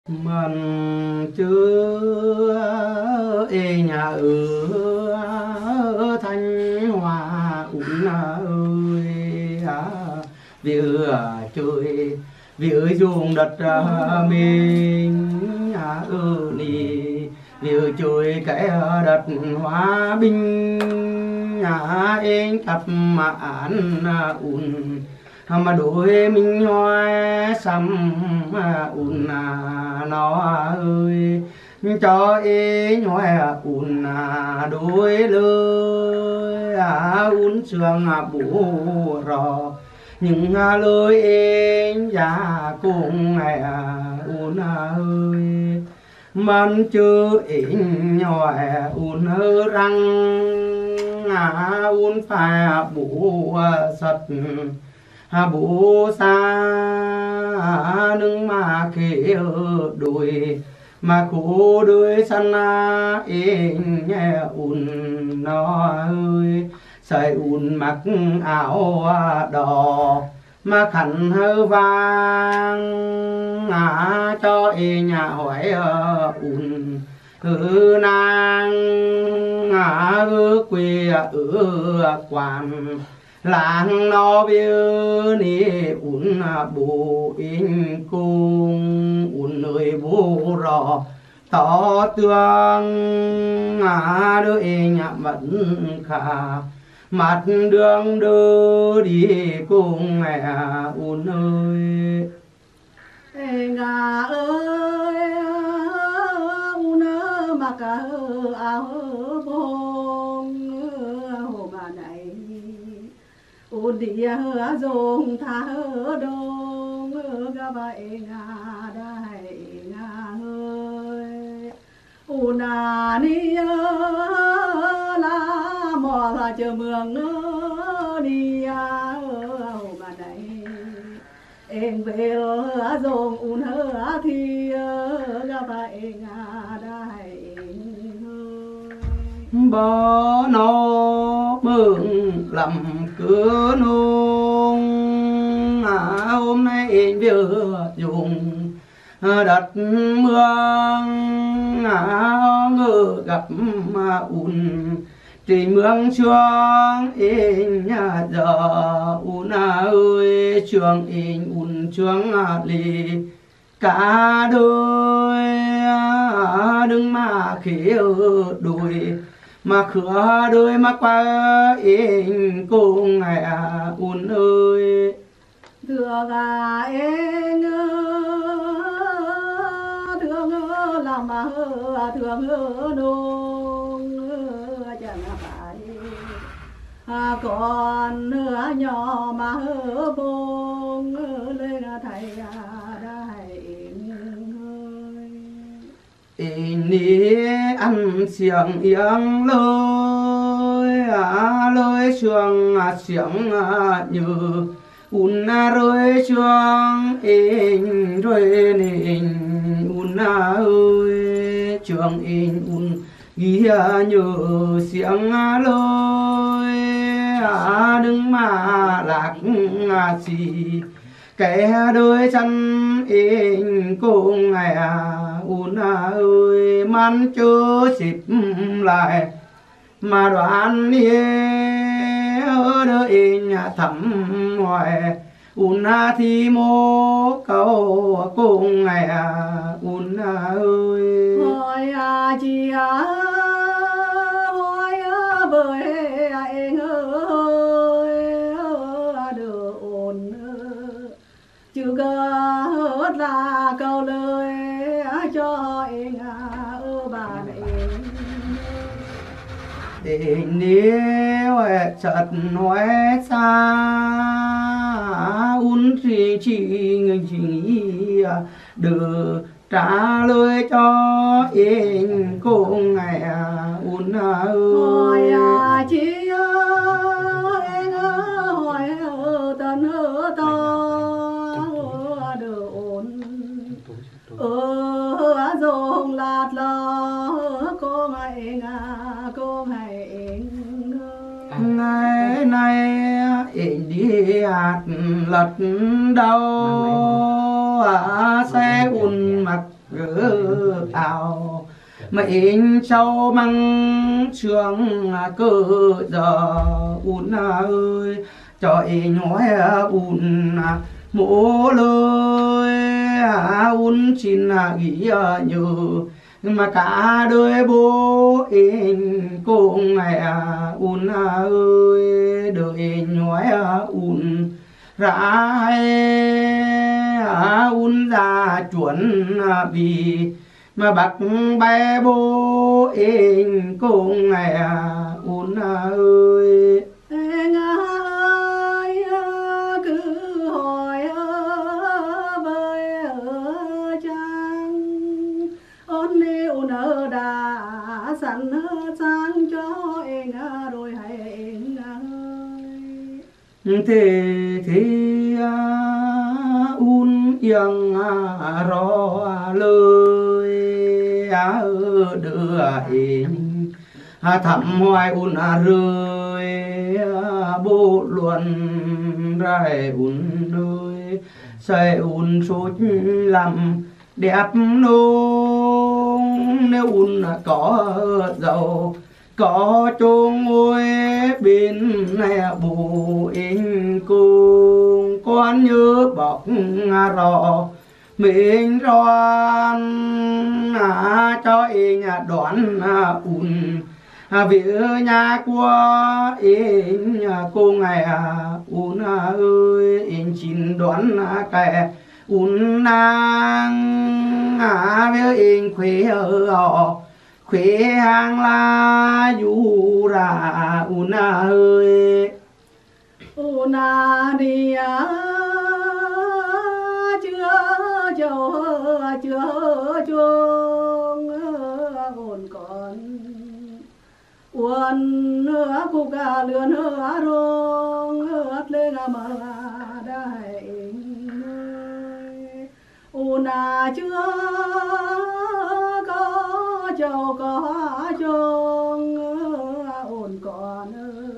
Mình chưa nhà ở Thanh Hóa ủn ơi vừa chơi vừa dùng đất mình nì vừa chơi cái đất Hòa Bình em tập mà ăn ủn mà đôi mình hoa xăm ủn nó ơi cho em hoa ủn đôi lời ủn sương bù rò những lời em già cùng ngày ủn ơi mình chưa em nhòe ủn răng ủn phải bù sật bố xa nâng mà kêu đuổi mà khổ đuổi săn em nhẹ ủn nó ơi sai ủn mặc áo đỏ mà khăn hơi vàng cho em nhà hỏi ủn nàng quê ở quan làng nó biêu ni ủn bù in cung ủn nơi bù rò tỏ tương đứa nhà vẫn khả mặt đường đưa đi cùng mẹ ủn ơi ngà ơi ủn mà cả áo bông hồ bà này ủn đi hơ dùng tha hơ đông ga bay ngà đại ngà ơi ủn ni la mò là chờ mường đi hồ bà này em về dùng ủn hơ thì ga bay ngà đại bó nó mừng làm cửa nung hôm nay em vừa dùng đất mương ngự gặp ủn chỉ mương chuông em nhà giờ ủn ơi chuông em ủn chuông lì cả đôi đừng mà khiêu đuổi mà khứa đôi mà qua em cùng ngày ủn ơi thương em thương làm mà thương nung chẳng phải con nhỏ mà bông lên thầy đại ni ăn xiềng yếng lơi lơi xuông xiềng như ủn rồi chuông in rồi nên ủn ơi chuông in ủn ghi như xiềng lơi đừng mà lạc gì cái đôi chân in cùng ngày ủn ơi man chưa xịp lại mà đoán ở đợi nhà thắm hoài ủn thì mô cầu cùng ngày ủn ơi hỏi chị hỏi với anh ơi được ổn chứ gớt là câu lời cho anh bà này tình nếu chợt nói xa ủn chỉ người chỉ được trả lời cho em cùng ngày ủn ơi hỏi chị anh hỏi tân to được ổn dùng lạt lo cô ngày cô ngày ngày nay em đi hạt lật đâu xe ùn mặc ảo mà in châu măng trường cơ giờ un ơi cho in nói un mỗ lời un chín ghi nhớ mà cả đời bố in cùng ngày un ơi đời nói un ra un ra chuẩn vì mà bác bé bố in cùng ngày un ơi anh ơi cứ hỏi với chăng ôn yêu nỡ đã sẵn sang cho anh rồi hay anh ơi thế un yang ro lời đưa hình thầm hoài un rơi bố luận rai un nơi say un sốt làm đẹp nông nếu un có giàu có chung ngôi bên này bù in cùng con nhớ bọc rò mình ron cho in đoán un vì nhà của in cô ngày un ơi in chín đoán cái un nàng với in khuê ở khuê hàng la du ra un ơi una đi chưa châu chưa chuông hồn còn uốn nữa cô cả lươn nữa rong ớt lên mà đại una chưa có châu có chuông ồn còn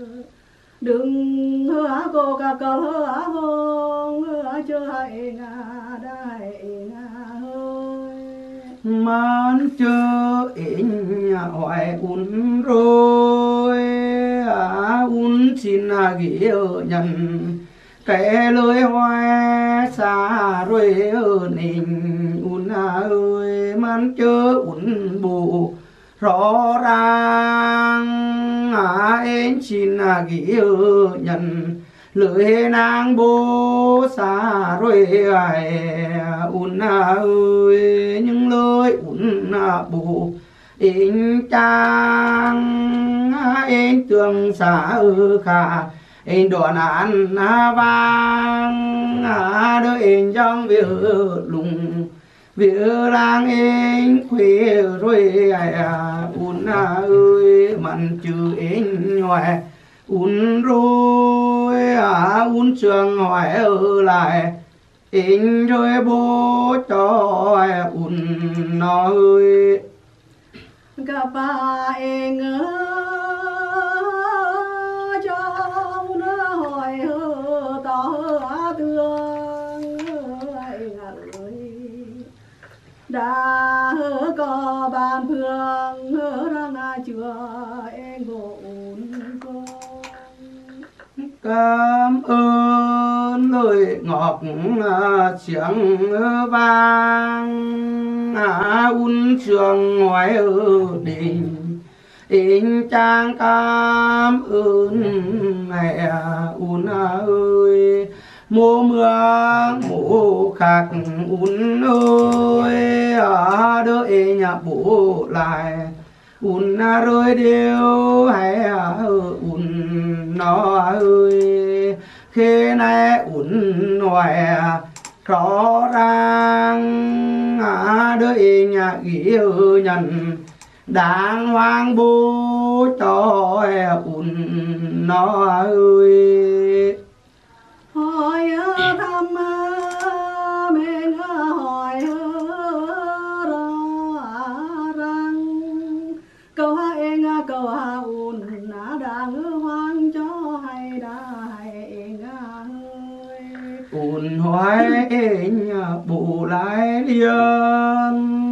đừng hứa cô cả cầu hứa hôn hứa chưa hay ngà đại ngà hơi man chơ in hoài un rồi un xin ghi nhận cái lời hoài xa rồi ninh un ơi man chơ un bù rõ ràng em xin ghi nhận lời nàng bố xa rồi un ơi những lời un bố in trang em tương xa khả em đoàn án vang đôi em trong việc lùng việc lang em khuya rồi un ơi mặn chữ em ngoài un rồi un trường hỏi ở lại em rồi bố cho un nói gặp bà em cho nó hỏi hơ tỏ tương ơi đã hơ có bàn phương hơ đang chưa em gồm con cảm ơn lời ngọc tiếng vang un trường ngoài ở đình in trang cảm ơn mẹ un ơi mùa mưa mùa khạc un ơi đợi nhà bố lại un rồi đều hay un nó ơi khi nay un ngoài rõ ràng đợi nhà ghi nhận đang hoang bố cho un nó ơi hỏi thăm mình hỏi rằng câu hai câu un đang hoang cho hay đã hay ơi un hoài nhà bù lại liền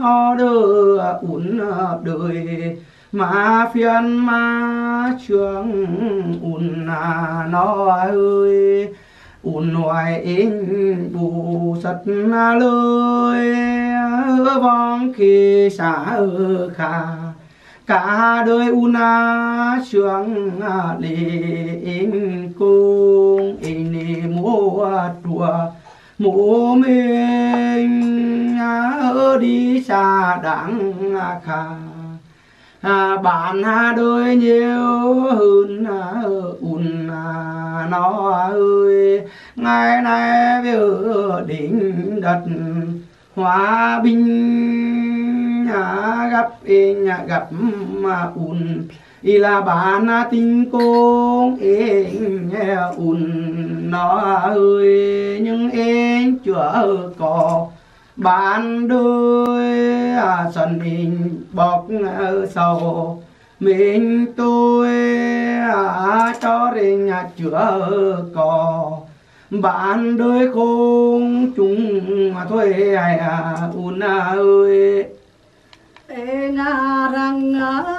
ho đưa ún đời mà phiền mà trường ún nó ơi ún hoài in bù sật lơi vong khi xa khả cả đời ún trường lì in cung in mua chùa mũ mình đi xa đắng khả bạn đôi nhiều hơn ùn nó ơi ngày nay vừa đỉnh đất hòa bình gặp mà ùn ý là bạn tình công em ùn nó ơi nhưng em chưa có bạn đôi sân mình bọc sầu mình tôi cho đến nhà chưa có bạn đôi không chung mà thôi ùn ơi em rằng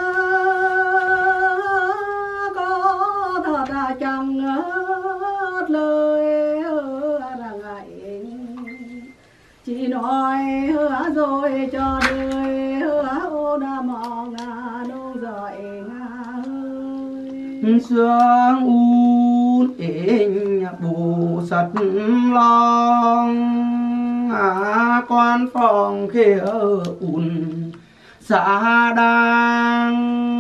có thật chẳng lời rằng chỉ nói rồi cho đời ô đã mong đâu rồi sương un in bù sật long quan phòng kia ùn xã đang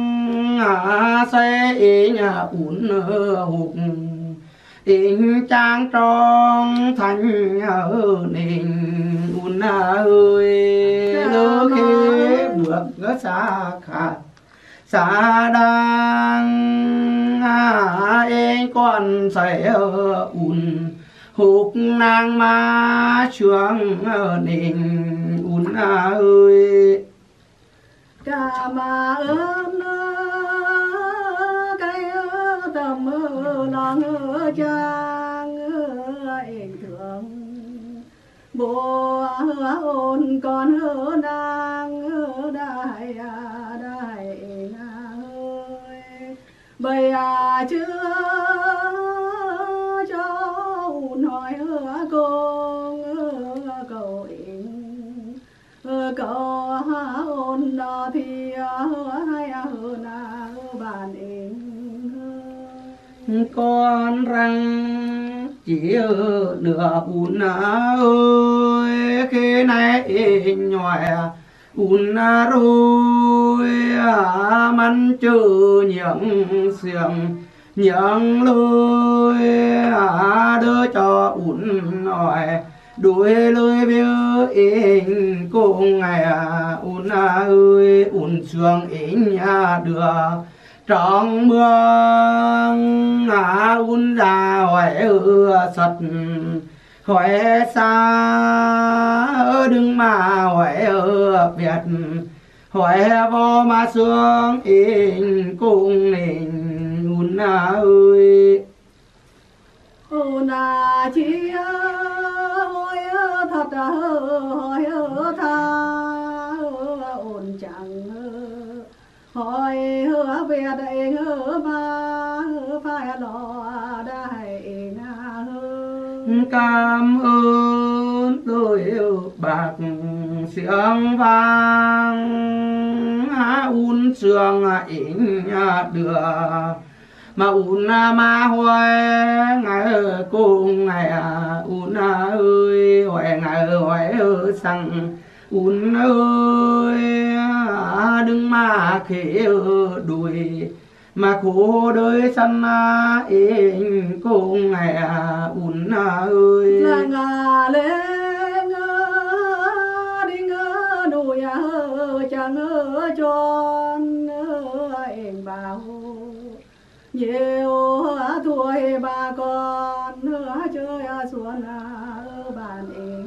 xây nhà ùn hụt in trang trong thành nền ùn ơi lỡ khi bước xa khả xa đang em còn sẽ ùn hụt nàng ma xuống nền ùn ơi cả mà ơn cái tầm lòng trang em thương bố ôn con nàng đại đại ơi bây chưa cho nói con cầu em cầu ôn đó thì hay hơn bạn em con răng chỉ nửa ùn ơi khi này nhòi ùn rồi mắn chữ những xiềng những lối đưa cho ùn hỏi đuổi lối biếu in cùng ngày ùn ơi ùn trường in đưa trong mưa ùn ra hỏi sật hỏi xa đừng mà hỏi Việt hỏi vô mà sương in cùng nền ùn ơi ùn chi hỏi thật hỏi tha ùn chẳng hỏi về đây mà phải lo đại cảm ơn đôi bạc xiềng vàng ùn sương in đưa mà ùn mà hoài ngày cùng ngày ùn ơi hoài ngày hoài sang ùn ơi đừng mà khế đuổi mà khổ đời sân in cùng ngày ùn ơi là ngà lên đi ngơ đuổi chẳng tròn em bảo nhiều tuổi bà con chơi xuân bàn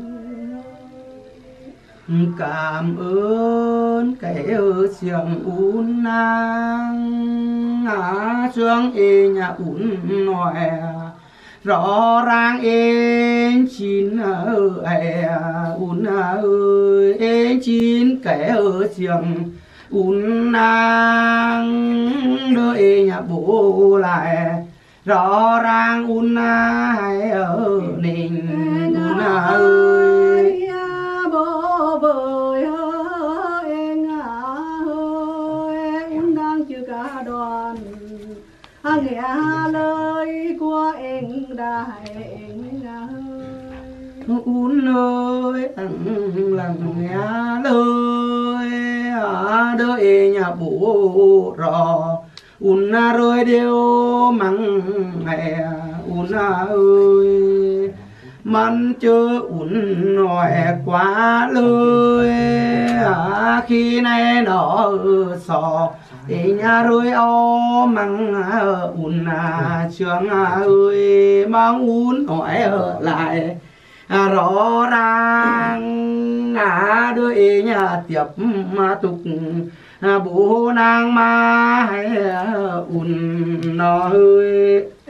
em cảm ơn cái xiềng ùn nang sương y nhà ùn nòe rõ ràng em chín ơi un ơi em chín kẻ ở trường un nang đợi nhà bố lại rõ ràng un ai ở ninh un ơi bố vời em ơi un đang chưa cả đoàn nghe lời của em đại un ơi lặng nghe lời đợi nhà bố rò un rồi đều mắng mẹ un ơi man chưa un nói quá lời khi này nó sò thì nhà rồi ô măng un trường ơi mang un hỏi ở lại rõ ràng đôi nhà tiếp mà tục bố nàng mà hay un nó ơi